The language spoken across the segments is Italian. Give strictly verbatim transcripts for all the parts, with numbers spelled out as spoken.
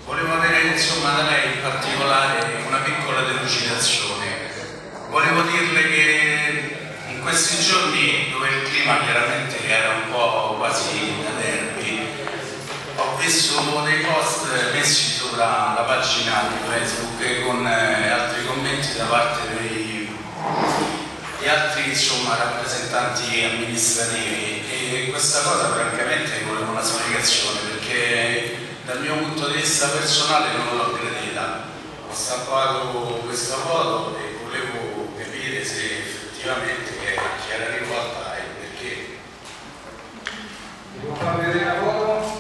Volevo avere insomma da lei in particolare una piccola delucidazione. Volevo dirle che in questi giorni, dove il clima chiaramente era un po' quasi da derby, ho visto dei post messi sulla la pagina di Facebook con eh, altri commenti da parte dei, di altri insomma, rappresentanti amministrativi, e questa cosa francamente volevo una spiegazione, perché dal mio punto di vista personale non l'ho credita. Ho stampato questa foto e volevo capire se effettivamente chi era rivolta e perché. Devo far vedere la foto?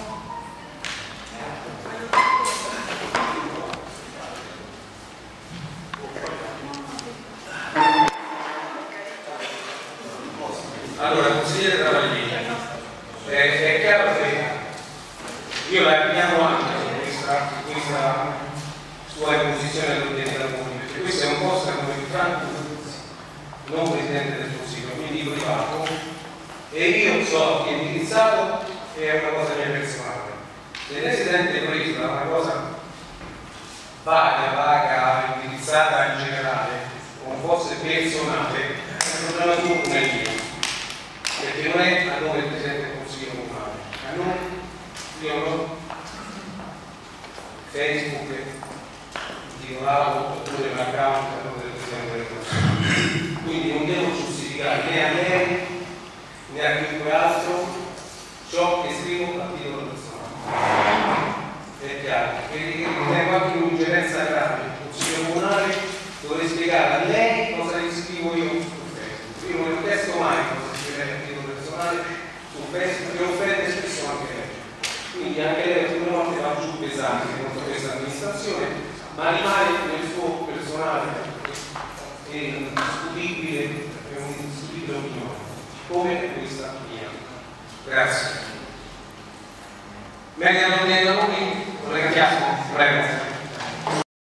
Allora, consigliere Travaglini, è, è chiaro che io la chiamo anche questa, questa sua imposizione all'ordine della comunità, perché questo è un posto come Franco, non Presidente del Consiglio, quindi privato, e io so che indirizzato è una cosa mia personale. Se lei si sente presa da una cosa vaga, vaga, indirizzata in generale, o forse personale, è un problema suo come mio, perché non è a nome del Presidente del Consiglio comunale, a nome io no, Facebook, titolato oppure un account a nome del Presidente del Consiglio. Quindi non devo giustificare né a lei né a chiunque altro ciò che scrivo a titolo personale. È chiaro, quindi ritengo anche un'ingerenza grave del Consiglio comunale, dovrei spiegare a lei cosa gli scrivo io su Facebook. Io non ho chiesto mai cosa scrivere a titolo personale su Facebook, che offende spesso anche lei. Quindi anche lei alcune volte va giù pesante contro questa amministrazione, ma rimane nel suo personale e indiscutibile e un'indiscutibile opinione, come questa mia. Grazie. Meglio non dire da noi? Collega Chiasso, prego.